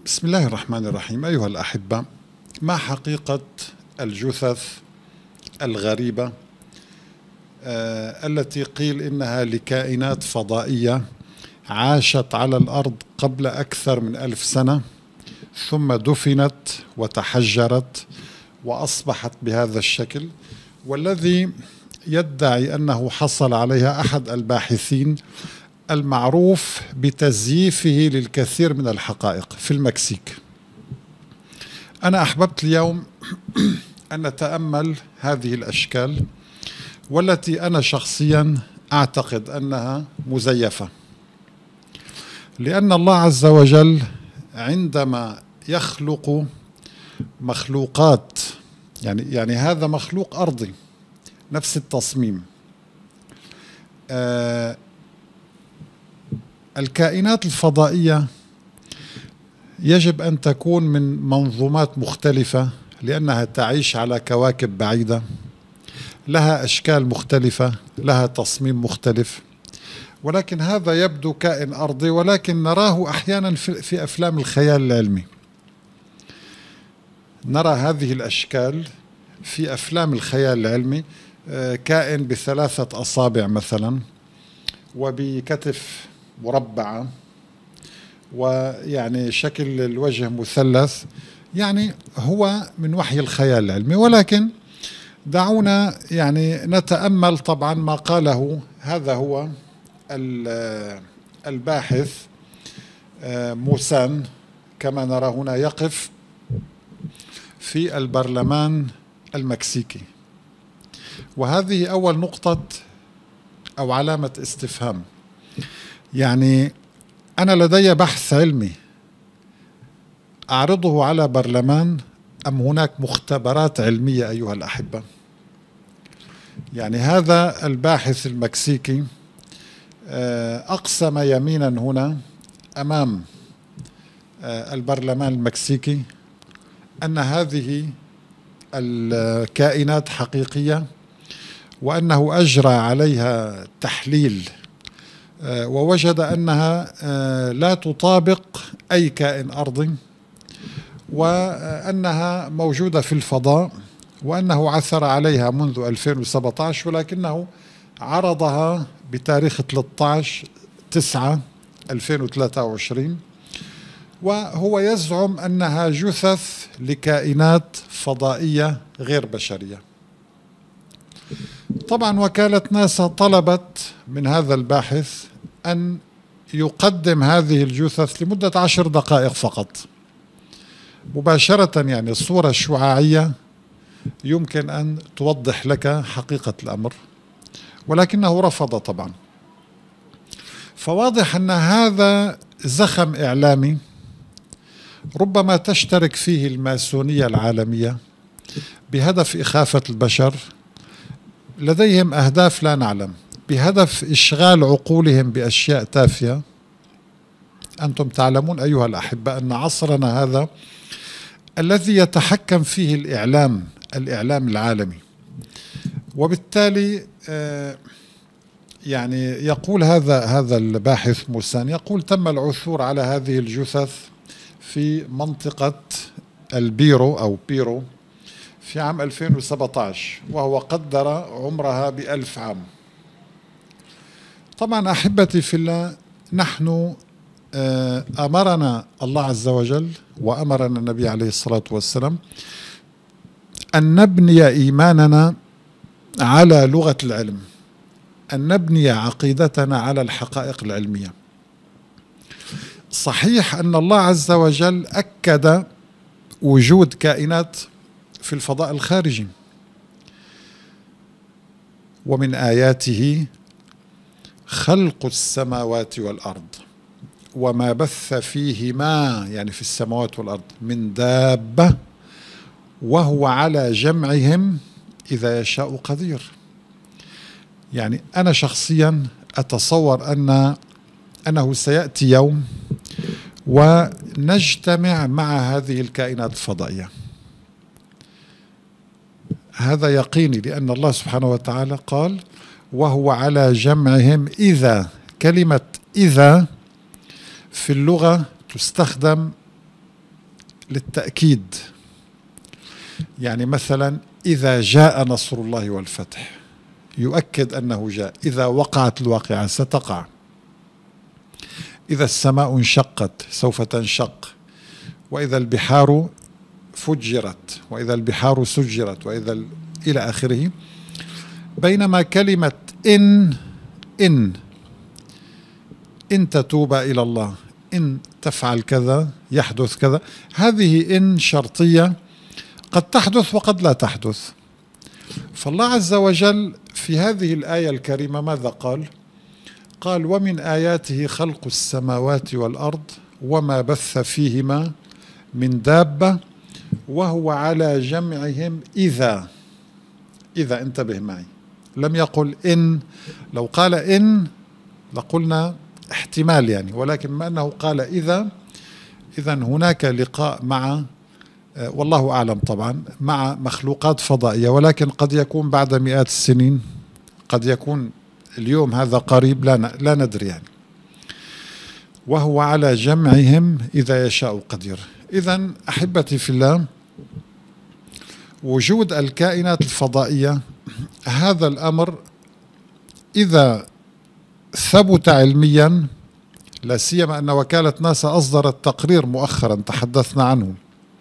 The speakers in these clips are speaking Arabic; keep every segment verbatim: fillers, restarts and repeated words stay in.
بسم الله الرحمن الرحيم. أيها الأحبة، ما حقيقة الجثث الغريبة آه التي قيل إنها لكائنات فضائية عاشت على الأرض قبل أكثر من ألف سنة، ثم دفنت وتحجرت وأصبحت بهذا الشكل، والذي يدعي أنه حصل عليها أحد الباحثين المعروف بتزييفه للكثير من الحقائق في المكسيك. أنا أحببت اليوم أن نتأمل هذه الأشكال، والتي أنا شخصيا أعتقد أنها مزيفة، لأن الله عز وجل عندما يخلق مخلوقات، يعني يعني هذا مخلوق أرضي نفس التصميم، آه الكائنات الفضائية يجب أن تكون من منظومات مختلفة، لأنها تعيش على كواكب بعيدة، لها أشكال مختلفة، لها تصميم مختلف. ولكن هذا يبدو كائن أرضي، ولكن نراه أحيانا في أفلام الخيال العلمي. نرى هذه الأشكال في أفلام الخيال العلمي، كائن بثلاثة أصابع مثلا، وبكتف مربعة، ويعني شكل الوجه مثلث، يعني هو من وحي الخيال العلمي. ولكن دعونا يعني نتأمل طبعا ما قاله. هذا هو الباحث موسان كما نرى هنا، يقف في البرلمان المكسيكي، وهذه أول نقطة أو علامة استفهام. يعني أنا لدي بحث علمي أعرضه على برلمان، أم هناك مختبرات علمية أيها الأحبة؟ يعني هذا الباحث المكسيكي أقسم يمينا هنا أمام البرلمان المكسيكي أن هذه الكائنات حقيقية، وأنه أجرى عليها تحليل ووجد أنها لا تطابق أي كائن أرضي، وأنها موجودة في الفضاء، وأنه عثر عليها منذ ألفين وسبعة عشر، ولكنه عرضها بتاريخ ثلاثة عشر تسعة ألفين وثلاثة وعشرين، وهو يزعم أنها جثث لكائنات فضائية غير بشرية. طبعا وكالة ناسا طلبت من هذا الباحث أن يقدم هذه الجثث لمدة عشر دقائق فقط مباشرة، يعني الصورة الشعاعية يمكن أن توضح لك حقيقة الأمر، ولكنه رفض طبعا. فواضح أن هذا زخم إعلامي ربما تشترك فيه الماسونية العالمية بهدف إخافة البشر. لديهم أهداف لا نعلم، بهدف إشغال عقولهم بأشياء تافهة. أنتم تعلمون أيها الأحبة أن عصرنا هذا الذي يتحكم فيه الإعلام الإعلام العالمي، وبالتالي يعني يقول هذا هذا الباحث موسان، يقول تم العثور على هذه الجثث في منطقة البيرو أو بيرو في عام ألفين وسبعة عشر، وهو قدر عمرها بألف عام. طبعا أحبتي في الله، نحن أمرنا الله عز وجل وأمرنا النبي عليه الصلاة والسلام أن نبني إيماننا على لغة العلم، أن نبني عقيدتنا على الحقائق العلمية. صحيح أن الله عز وجل أكد وجود كائنات في الفضاء الخارجي، ومن آياته خلق السماوات والأرض وما بث فيهما، يعني في السماوات والأرض، من دابة وهو على جمعهم إذا يشاء قدير. يعني أنا شخصيا أتصور أن أنه سيأتي يوم ونجتمع مع هذه الكائنات الفضائية. هذا يقيني، لأن الله سبحانه وتعالى قال وهو على جمعهم إذا. كلمة إذا في اللغة تستخدم للتأكيد. يعني مثلا إذا جاء نصر الله والفتح يؤكد أنه جاء. إذا وقعت الواقعة ستقع. إذا السماء انشقت سوف تنشق. وإذا البحار فجرت وإذا البحار سجرت وإذا ال... إلى آخره. بينما كلمة إن إن إن تتوب إلى الله، إن تفعل كذا يحدث كذا، هذه إن شرطية قد تحدث وقد لا تحدث. فالله عز وجل في هذه الآية الكريمة ماذا قال؟ قال ومن آياته خلق السماوات والأرض وما بث فيهما من دابة وهو على جمعهم إذا إذا انتبه معي، لم يقل إن. لو قال إن لقلنا احتمال يعني، ولكن ما أنه قال إذا، إذا هناك لقاء مع، والله أعلم طبعا، مع مخلوقات فضائية، ولكن قد يكون بعد مئات السنين، قد يكون اليوم هذا قريب، لا لا ندري يعني. وهو على جمعهم إذا يشاء قدير. إذن أحبتي في الله، وجود الكائنات الفضائية هذا الأمر إذا ثبت علميا، لا سيما أن وكالة ناسا أصدرت تقرير مؤخرا تحدثنا عنه،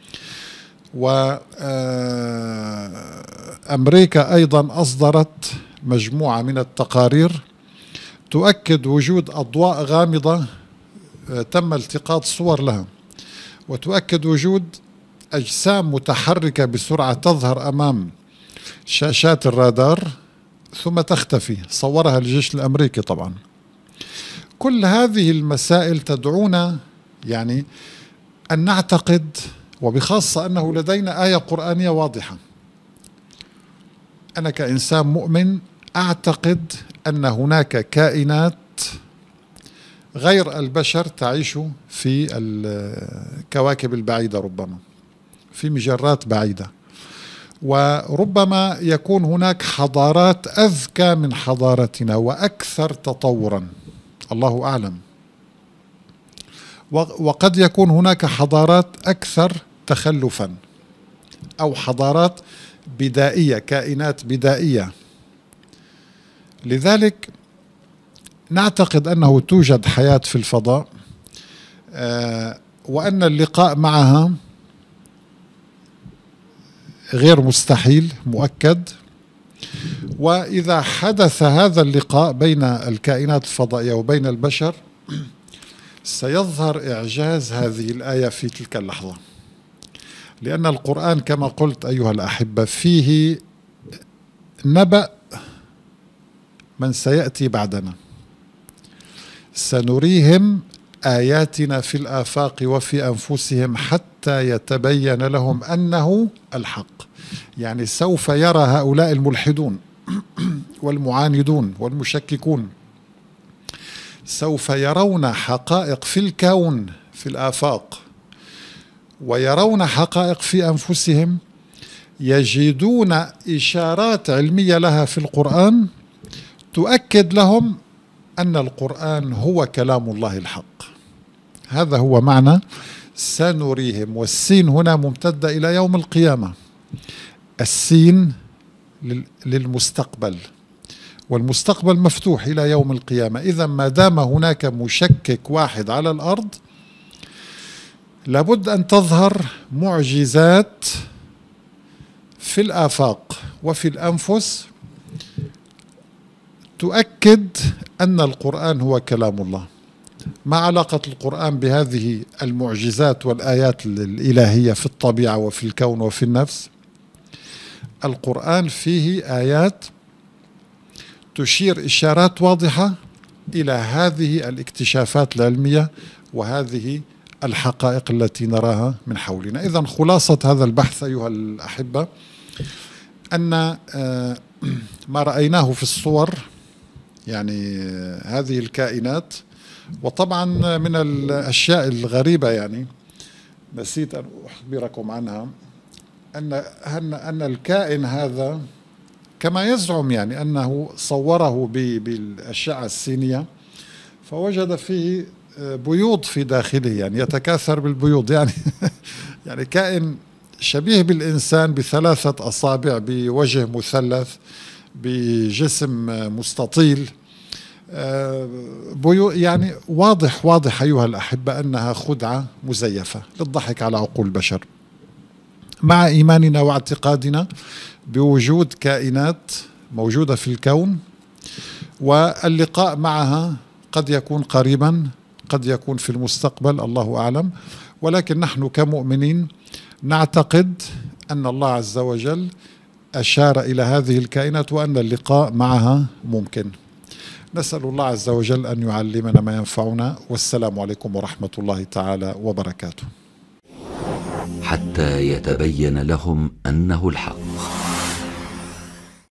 وأمريكا أيضا أصدرت مجموعة من التقارير تؤكد وجود أضواء غامضة تم التقاط صور لها، وتؤكد وجود أجسام متحركة بسرعة تظهر أمام شاشات الرادار ثم تختفي، صورها الجيش الأمريكي طبعا. كل هذه المسائل تدعونا يعني أن نعتقد، وبخاصة أنه لدينا آية قرآنية واضحة. أنا كإنسان مؤمن أعتقد أن هناك كائنات غير البشر تعيش في الكواكب البعيدة، ربما في مجرات بعيدة، وربما يكون هناك حضارات أذكى من حضارتنا وأكثر تطورا، الله أعلم. وقد يكون هناك حضارات أكثر تخلفا، أو حضارات بدائية، كائنات بدائية. لذلك نعتقد أنه توجد حياة في الفضاء، وأن اللقاء معها غير مستحيل، مؤكد. وإذا حدث هذا اللقاء بين الكائنات الفضائية وبين البشر سيظهر إعجاز هذه الآية في تلك اللحظة، لأن القرآن كما قلت أيها الأحبة فيه نبأ من سيأتي بعدنا. سنريهم آياتنا في الآفاق وفي أنفسهم حتى يتبين لهم أنه الحق. يعني سوف يرى هؤلاء الملحدون والمعاندون والمشككون، سوف يرون حقائق في الكون في الآفاق، ويرون حقائق في أنفسهم، يجدون إشارات علمية لها في القرآن تؤكد لهم أن القرآن هو كلام الله الحق. هذا هو معنى سنريهم، والسين هنا ممتدة إلى يوم القيامة. السين للمستقبل، والمستقبل مفتوح إلى يوم القيامة. إذا ما دام هناك مشكك واحد على الأرض لابد أن تظهر معجزات في الآفاق وفي الأنفس تؤكد أن القرآن هو كلام الله. ما علاقة القرآن بهذه المعجزات والآيات الإلهية في الطبيعة وفي الكون وفي النفس؟ القرآن فيه آيات تشير إشارات واضحة إلى هذه الاكتشافات العلمية وهذه الحقائق التي نراها من حولنا. إذن خلاصة هذا البحث أيها الأحبة أن ما رأيناه في الصور، يعني هذه الكائنات، وطبعا من الأشياء الغريبة يعني نسيت أن أخبركم عنها، أن أن الكائن هذا كما يزعم يعني أنه صوره بالأشعة السينية، فوجد فيه بيوض في داخله، يعني يتكاثر بالبيوض، يعني يعني كائن شبيه بالإنسان بثلاثة أصابع، بوجه مثلث، بجسم مستطيل. بيو يعني واضح واضح أيها الأحبة أنها خدعة مزيفة للضحك على عقول البشر، مع إيماننا واعتقادنا بوجود كائنات موجودة في الكون، واللقاء معها قد يكون قريبا، قد يكون في المستقبل، الله أعلم. ولكن نحن كمؤمنين نعتقد أن الله عز وجل أشار إلى هذه الكائنات وأن اللقاء معها ممكن. نسأل الله عز وجل أن يعلمنا ما ينفعنا، والسلام عليكم ورحمة الله تعالى وبركاته. حتى يتبين لهم أنه الحق.